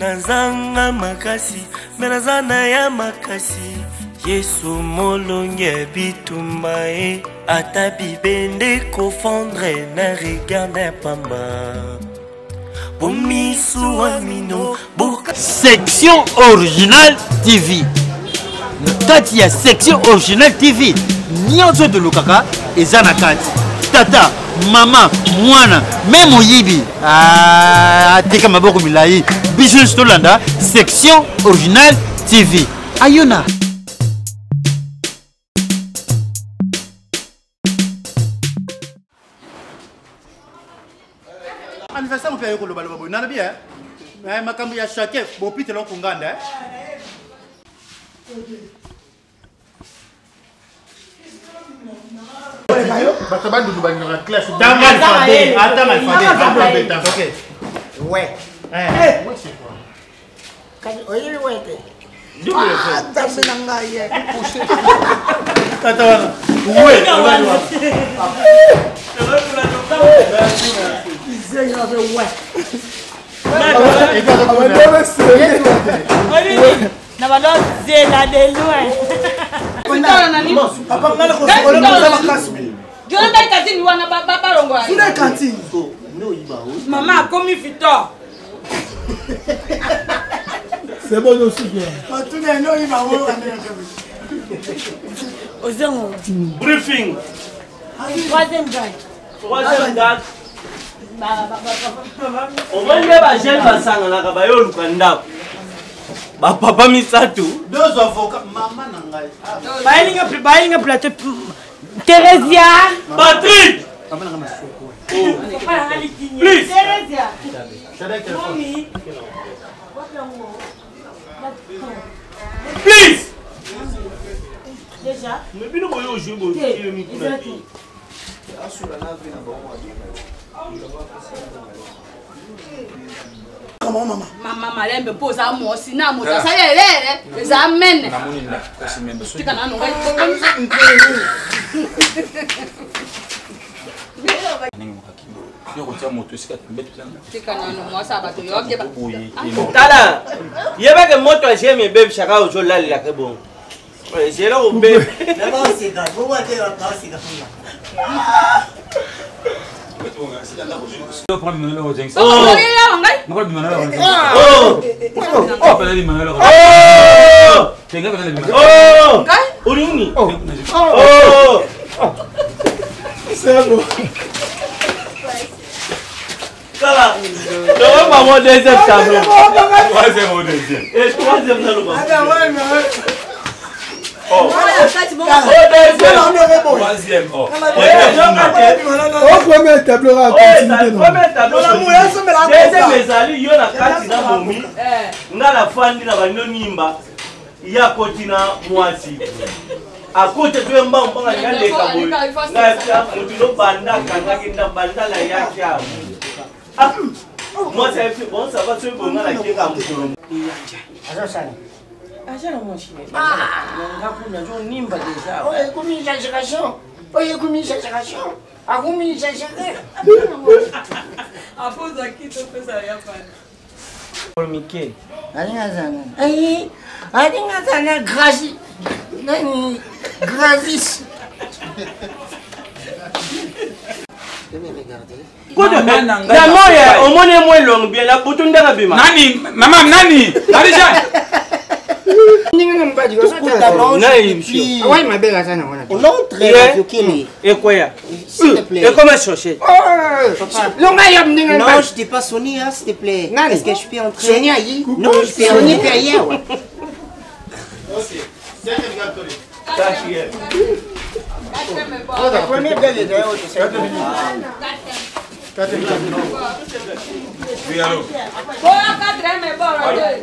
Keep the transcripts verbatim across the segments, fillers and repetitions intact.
Nazanga makasi, menazana ya makasi. Yesu molonge bitumbae, atabi bende kofondre na regarde pamba. Bomisu amino, boka. Section originale T V. Kati ya section originale T V. Nyonso de Lukaka et Zanakati. Tata, maman, mwana, même Oyibi. Ah, tika maboko milai. Bijou Stolanda, section originale T V. Ayona. Anniversaire mon père ko balo babo na bien mais makambo ya chacun bo pite lo konganda eh bayo batabandu du bangana classe dangal fade ata mal fade ata OK ouais eh moi c'est quoi quand oyi wete double fait tambe nanga ye coucher tata wana ouais Maman a commis Victor. C'est bon aussi. Briefing. Troisième gars. Troisième gars. On va aller à Gel Bassang, on a travaillé au Lukanda. Papa Misato. Deux avocats, maman Nangai. Baïlinga, baïlinga, plateau. Thérésia. Patrick. Please. Thérésia. Mommy. Please. Déjà. Mais bien, on va jouer au jeu. Comment maman? Maman malembe pose à moi si na mo ça lele les amène. Na moni na kasi membe so. Tika na no ngai. Ningi mukakimo. Yo ko tia moto sika tembe tutana. Tika na no mo sa ba to yo ke ba. Tala. Yeba ke moto ajeme bebe chaka ojo lali la ke bon. J'ai là au bébé. D'abord c'est gars, vous voyez la place c'est gars. Yo prendre mon numéro cinq cents. Oh, il a ngai. Mon numéro cinq cents. Oh. Oh, pas le numéro. Oh. Tenga pas le numéro. Oh. Ngai? Urini. Oh. Oh. C'est bon. Ça va. Tu vas mon deuxième tableau. Troisième au deuxième. Et troisième tableau. Ah ouais mais Oh. Troisième. Oh. Au premier tableau à continuer. Premier tableau. Deuxième ezali yo na kati na momi. Nga la fandi na bano nimba. Ya kotina mwasi. Akote tu mba mbanga ngale kaboi. Na ya mutino banda kanga kinda banda la ya kya. Ah. Moi ça fait bon ça va se bon na la kika mukolo. Azo sana. Acha na mo chine. Nga kuna jo nimba déjà. Oh, il commis exagération. Oh, il commis exagération. A commis exagération. A pose aqui tu pensa ya pa. Pour Mickey. Alinga sana. Eh, alinga sana grâce. Nani grâce. Na moya omone mo long bien la butunda ka bima. Nani? Maman nani? Marija. Ninga mpadi ko sata. Nani? Ouais, ma belle sana wana. L'entrée tu kili. Et quoi ya? S'il te plaît. Et comment chercher? Longa yam ninga. Non, je t'ai pas sonné, hein, s'il te plaît. Nani? Est-ce que je peux entrer? Sonia yi. Non, je peux Sonia entrer. pe hier ouais. Oh, la première belle est d'ailleurs, tu sais. Oui, allô. Bon, quatrième est bon là.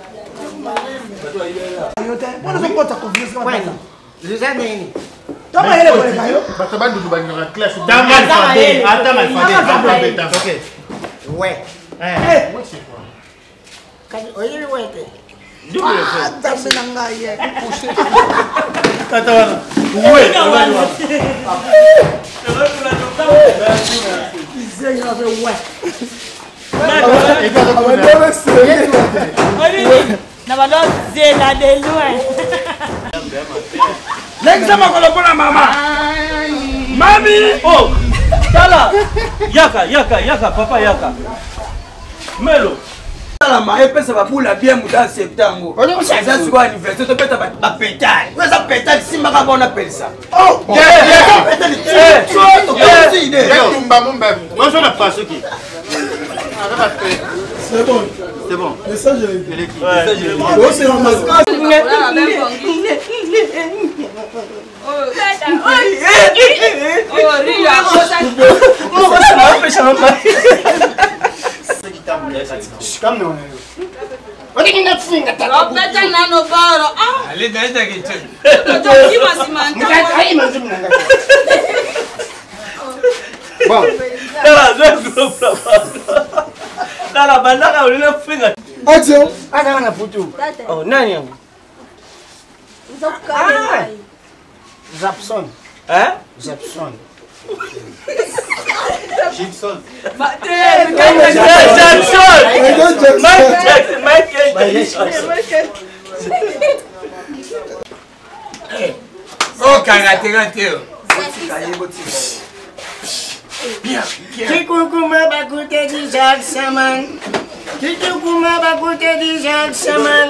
Déjà nini? Toma ele kwa bayo batabandu du bangana classe dangal fade ata mal fade ata OK Ouais. Eh moi c'est quoi Quand oyi wete double fait tambe nanga ye coucher tata wana ouais Na balo zela de loin. L'examen qu'on a pour la maman. Mami. Oh. Tala. Yaka, yaka, yaka, papa yaka. Melo. La maille pèse va pour la bien dans septembre. On est ça sur anniversaire tu peux ta ba pétale. Ouais ça pétale si ma on appelle ça. Oh. Moi je n'ai pas ce qui. C'est bon. C'est bon. Mais ça je l'ai dit. Oh c'est un masque. Zapson. Hein? Zapson. Gibson. Oh, karaté, Kikukuma bakute di Jacksaman. Kikukuma bakute di Jacksaman.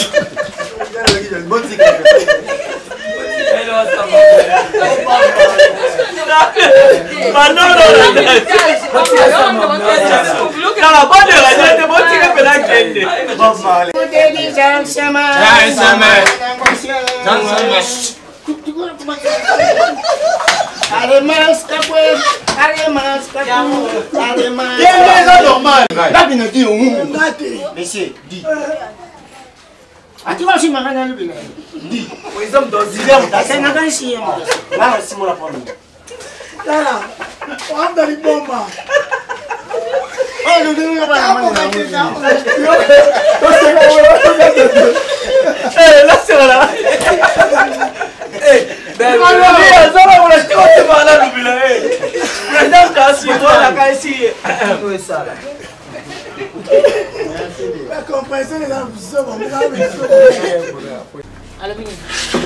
Monsieur, dis. Ati si magana lu bina. Di. Por exemplo, dos dias da cena kan si. Lá si mo la fono. Tala. Anda de bomba. Oh, lu dinu ba na. Eh, la sera. Eh, ben, ya zara wala tiko te mala lu bina eh. President kasi wala kasi. Où est ça là? La compréhension est là, vous savez, Alors, bien.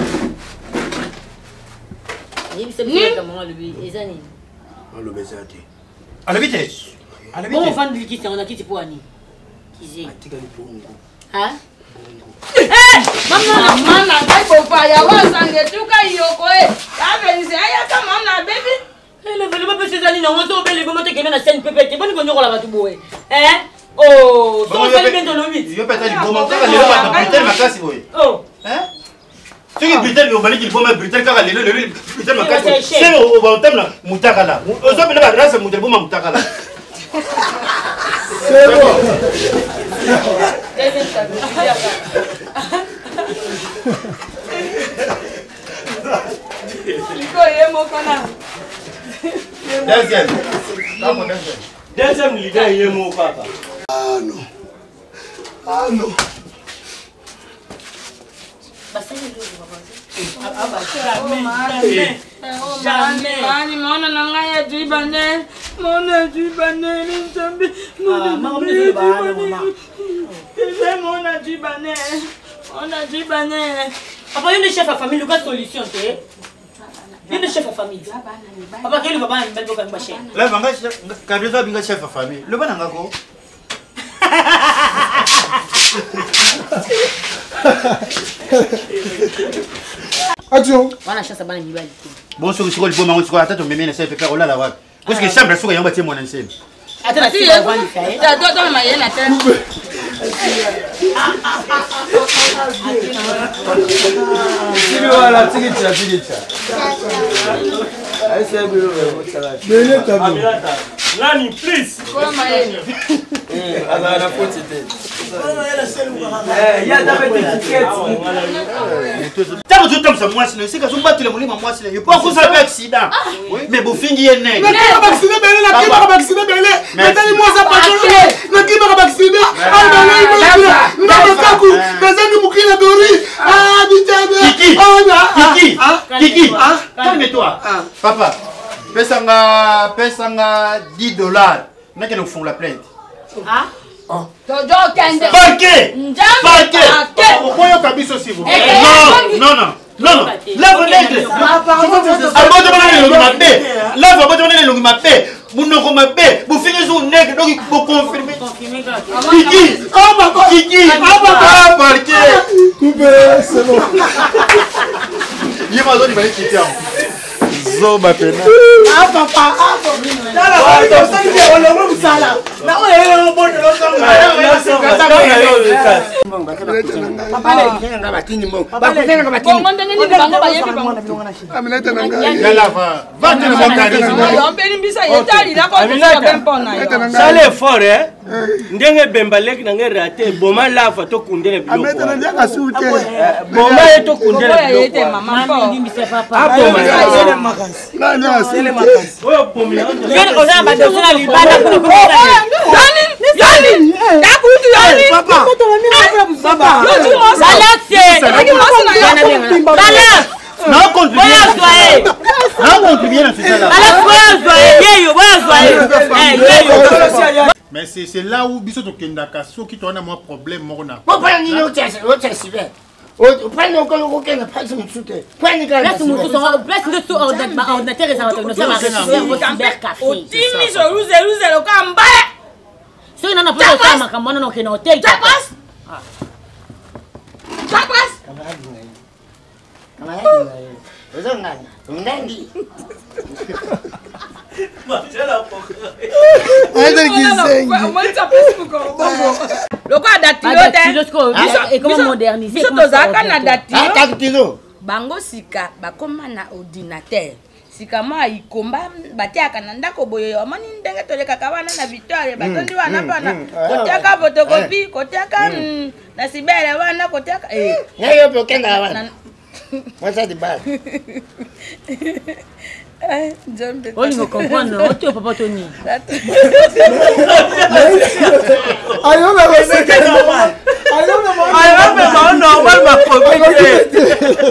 Il s'est Ni. fait comment le but et ça ni. On le baisse à ti. Alors vite. Alors Bon, vite. fan de qui c'est on a qui c'est pour Annie. Qui c'est? Tika ni bongo. Hein? Eh, mama mana kai popa ya wasange tuka yoko eh. Abenze aya kama na baby. Eh, le vélo peut se aller non, on peut le bon te que na scène pépé, bon qu'on y la va tout boé. Hein? Oh, so ça bien dans le huit. Yo peut-être il commenter ka lelo ba Britain makasi boy. Oh. Hein? Tu que Britain yo bali qu'il faut Britain ka lelo lelo Britain makasi. C'est au ba otem na mutaka la. Ozo bina ba rasa mutel boma mutaka la. C'est bon. Iko yemo kona. Deuxième. Deuxième leader est mon papa. Ah non. Ah non. Jamais. Mani mona nanga ya jibane. Mona jibane ni zambi. Mona jibane. C'est mona jibane. Mona jibane. Papa, il est chef à famille, le gars solution, tu sais. Il est chef à famille. Papa, quel papa est belle boca de machin. Là, vanga kabisa binga chef de famille. Le bana ngako. Attention. Wana chance bana ni bali. Bon sur sur le bon mango sur atatu meme na chef faire ola la wa. Parce que chambre sur yamba tie mon ensem. Attends, si on va lui faire. Da do do ma yena ten. Tibi wala tiki cha tiki cha. Aise bilo wewe Bele tabu. Nani please. Kola ma yena. Eh, ala na poti te. Eh, ya da bete ticket. Tant que tu ça moi c'est que son battu le molima moi c'est. Il peut causer un accident. Mais bon fingi est né. Mais qui va vacciner Bele? La qui va vacciner Bele? Mais t'as moi ça pas de la qui va vacciner? Ah Bele, il va le kaku. Mais ça qui mouki la dori. Ah bitade. Kiki. Kiki. Kiki. Calme-toi. Papa. Pesanga pesanga dix dollars. N'a qu'elle nous font la plainte. Ah? Jojo Kende. Parquet! Parquet! Pourquoi il y a Kabiso aussi vous? Non, non, non. Non, non, là vous n'êtes là vous abandonnez les longues mappées, vous ne remettez, vous finissez au nègre, donc il faut confirmer. Kiki, Kiki, ah, parquet. Coupé, c'est bon. Il m'a donné une petite Zoba pena. Ah papa, ah papa. Là là, on s'est dit on le voit ça là. Là on est au bord de l'autre. Papa les gens ngaba tini mbongo. Papa les gens ngaba tini. Bongo ndenge ni bango bayebi bango. Aminata nanga. Yala va. Va te le monter. On beni bisa yetali la ko ko ben pona yo. Sale fort eh. Ndenge bemba leki nanga raté boma lava to kundele biloko. Aminata nanga kasute. Boma to kundele biloko. Yete mama ko. Ndi mbisa papa. Ah boma yele makasi. Non non, c'est les makasi. Oyo pomila. Yele ko na ba do na libana ko ko. Yani, yani. Dakutu yani. Papa. Papa. Balance. Non, contribue. Non, contribue dans ce cas-là. Mais c'est là où biso to kendaka so ki to na moi problème mona. Papa ni no tese, o tese be. O prendre encore le coquin pas me soute. Prendre quand Place mon tout place de tout ordinateur et ça va te faire un cybercafé. O timi so ruze ruze lo kamba. So ina na pesa kama kama na kina hotel. Tapas. Tapas. Kamaya ni. Ozo ngani? Ndangi. Loko datilo te. Et comment moderniser? Biso zaka na datilo. Datilo. Bango sika bakoma na ordinateur. Sika ma ikomba batiaka na ndako boye omani ndenge tolekaka wana na Victoire batondi wana pana kotiaka photocopie kotiaka na sibele wana kotiaka eh Ngayo pe kenda wana. What's the bad? Eh, John Peter. On me comprendre, on te papa Tony. Ayo na baseke. Ayo na baseke. Ayo na normal ma comité.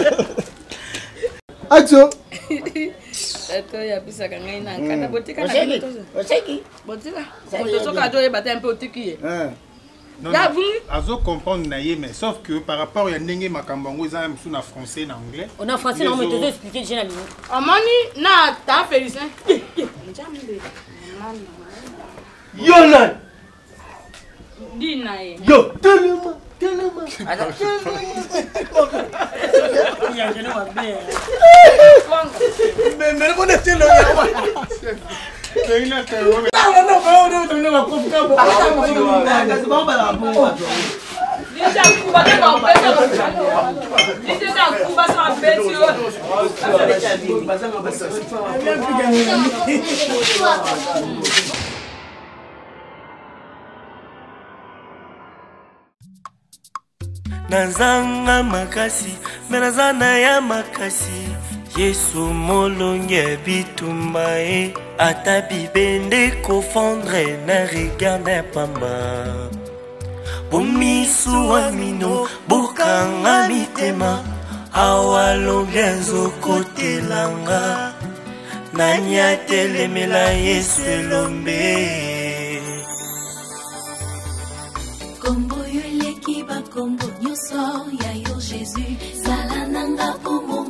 Acho. Eto ya bisa kangai na kata botika na Oseki. botika. Oseki. Botika. Botika soka jo e bata un peu otiki. Eh. Non, azo comprendre na mais sauf que par rapport à ndenge makambango ils ont sous na français na anglais. On a français on me te expliquer déjà la ligne. Amani na ta Félicien. Yonan. Dina ye. Yo, tellement, tellement. Mais mais on est tellement Nazanga makasi, menazana ya makasi. Yesu molonge bitumba e ata bibende kofondre na regarde pamba. Bomisu amino bokanga mitema awalonge nzokotelanga nani atelemela Yesu elombe. Kombo yo eleki ba kombo nyoso ya yo Jésus salananga pomo